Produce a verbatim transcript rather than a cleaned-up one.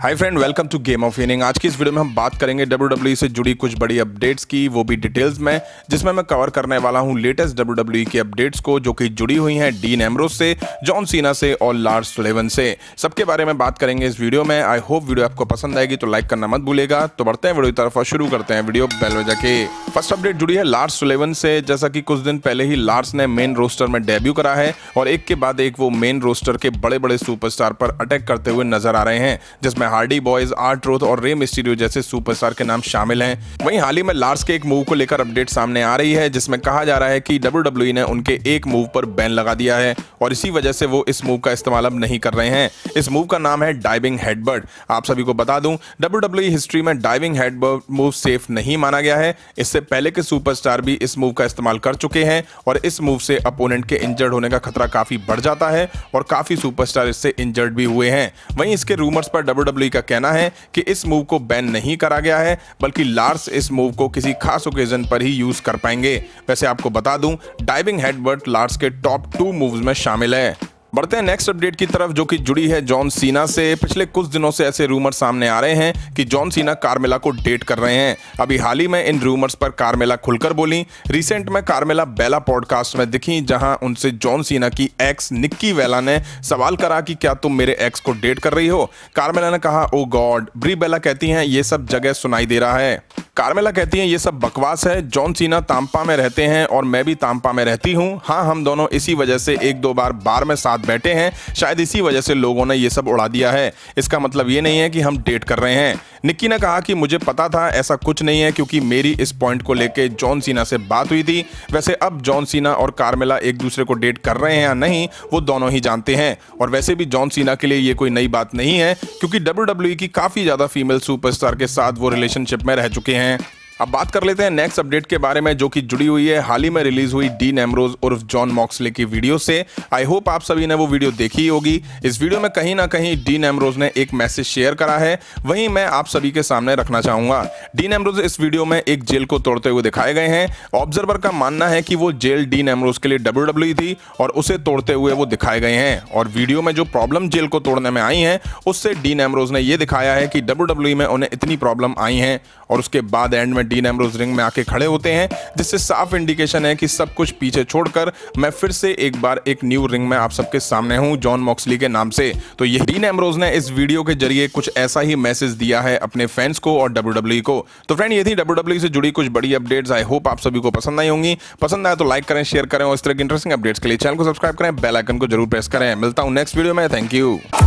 Hi friend, welcome to game of winning. आज की इस वीडियो में हम बात करेंगे डब्ल्यू डब्ल्यू ई से जुड़ी कुछ बड़ी अपडेट्स की, वो भी डिटेल्स में, जिसमें मैं कवर करने वाला हूं लेटेस्ट डब्ल्यू डब्ल्यू ई की अपडेट्स को, जो कि जुड़ी हुई हैं डीन एम्ब्रोस से, जॉन सीना से और लार्स सुलेवन से। सबके बारे में बात करेंगे इस वीडियो में। आई होप वीडियो आपको पसंद आएगी, तो लाइक करना मत भूलेगा। तो बढ़ते हैं वीडियो की तरफ और शुरू करते हैं वीडियो बेल बजा के। फर्स्ट अपडेट जुड़ी है लार्स सुलेवन से। जैसा कि कुछ दिन पहले ही लार्स ने मेन रोस्टर में डेब्यू करा है और एक के बाद एक वो मेन रोस्टर के बड़े बड़े सुपरस्टार पर अटैक करते हुए नजर आ रहे हैं, जिसमें हार्डी बॉयज, आर-ट्रूथ और रे मिस्टीरियो जैसे सुपरस्टार के नाम शामिल हैं। वहीं हाल ही में लार्स के एक मूव को लेकर अपडेट सामने आ रही है, जिसमें कहा जा रहा है कि डब्ल्यू डब्ल्यू ई ने उनके एक मूव पर बैन लगा दिया है और इसी वजह से वो इस मूव का इस्तेमाल अब नहीं कर रहे हैं। इस मूव का नाम है डाइविंग हेडबट। आप सभी को बता दूं, डब्ल्यू डब्ल्यू ई हिस्ट्री में डाइविंग हेडबट मूव सेफ नहीं माना गया है। इससे पहले के सुपरस्टार भी इस मूव का इस्तेमाल कर चुके हैं और इस मूव से अपोनेंट के इंजर्ड होने का खतरा काफी बढ़ जाता है और काफी सुपरस्टार इससे इंजर्ड भी हुए हैं। वहीं इसके रूमर्स पर डब्ल्यू डब्ल्यू ई का कहना है कि इस मूव को बैन नहीं करा गया है, बल्कि लार्स इस मूव को किसी खास ओकेजन पर ही यूज कर पाएंगे। वैसे आपको बता दूं, डाइविंग हेडबट लार्स के टॉप टू मूव्स में शामिल है। बढ़ते हैं नेक्स्ट अपडेट की तरफ, जो कि जुड़ी है जॉन सीना से। पिछले कुछ दिनों से ऐसे रूमर सामने आ रहे हैं कि जॉन सीना कार्मेला को डेट कर रहे हैं। अभी हाल ही में इन रूमर्स पर कार्मेला खुलकर बोली। रिसेंट में कार्मेला बेला पॉडकास्ट में दिखी, जहां उनसे जॉन सीना की एक्स निक्की वेला ने सवाल करा कि क्या तुम मेरे एक्स को डेट कर रही हो। कार्मेला ने कहा, ओ गॉड। ब्री बेला कहती हैं, ये सब जगह सुनाई दे रहा है। कार्मेला कहती हैं, ये सब बकवास है। जॉन सीना तांपा में रहते हैं और मैं भी तांपा में रहती हूँ। हाँ, हम दोनों इसी वजह से एक दो बार बार में साथ बैठे हैं। शायद इसी वजह से लोगों ने ये सब उड़ा दिया है। इसका मतलब ये नहीं है कि हम डेट कर रहे हैं। निक्की ने कहा कि मुझे पता था ऐसा कुछ नहीं है, क्योंकि मेरी इस पॉइंट को लेके जॉन सीना से बात हुई थी। वैसे अब जॉन सीना और कार्मेला एक दूसरे को डेट कर रहे हैं या नहीं, वो दोनों ही जानते हैं। और वैसे भी जॉन सीना के लिए ये कोई नई बात नहीं है, क्योंकि डब्ल्यू डब्ल्यू ई की काफी ज्यादा फीमेल सुपरस्टार के साथ वो रिलेशनशिप में रह चुके हैं। अब बात कर लेते हैं नेक्स्ट अपडेट के बारे में, जो कि जुड़ी हुई है हाल ही में रिलीज हुई डीन एम्ब्रोस उर्फ जॉन मॉक्सले की वीडियो से। आई होप आप सभी ने वो वीडियो देखी ही होगी। इस वीडियो में कहीं ना कहीं डीन एम्ब्रोस ने एक मैसेज शेयर करा है, वहीं मैं आप सभी के सामने रखना चाहूंगा। डीन एम्ब्रोस इस वीडियो में एक जेल को तोड़ते हुए दिखाए गए हैं। ऑब्जर्वर का मानना है कि वो जेल डीन एम्ब्रोस के लिए डब्ल्यू डब्ल्यू ई थी और उसे तोड़ते हुए वो दिखाए गए हैं। और वीडियो में जो प्रॉब्लम जेल को तोड़ने में आई है, उससे डीन एम्ब्रोस ने यह दिखाया है कि डब्ल्यू डब्ल्यू ई में उन्हें इतनी प्रॉब्लम आई है। और उसके बाद एंड में डीन एम्ब्रोस रिंग में आके खड़े होते हैं, जिससे साफ इंडिकेशन है कि सब कुछ पीछे छोड़कर मैं फिर से एक बार एक न्यू रिंग में आप सबके सामने हूं, जॉन मॉक्सली के नाम से। तो ये डीन एम्ब्रोस ने इस वीडियो के जरिए कुछ ऐसा ही मैसेज दिया है अपने फैंस को और डब्ल्यू डब्ल्यू ई को। तो फ्रेंड, ये थी डब्ल्यू डब्ल्यू ई से जुड़ी कुछ बड़ी अपडेट्स। आई होप आप सभी को पसंद आई होंगी। पसंद आए तो लाइक करें, शेयर करें और इस तरह की इंटरेस्टिंग अपडेट्स के लिए चैनल को सब्सक्राइब करें, बेल आइकन को जरूर प्रेस करें। मिलता हूं नेक्स्ट वीडियो में। Thank you.